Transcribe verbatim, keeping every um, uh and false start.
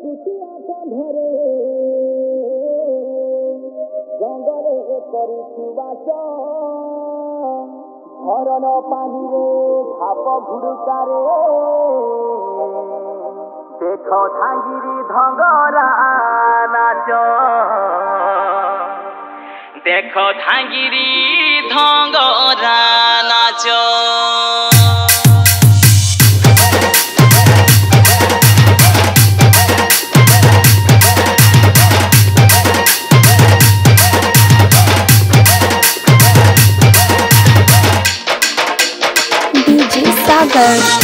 कुटिया कंधरे जंगले करिछु बास झरन पानी रे घाप घुड़ुकारे देख धांगिरी धंगरा नाच देख धांगिरी धंगरा नाच डीजे सागर।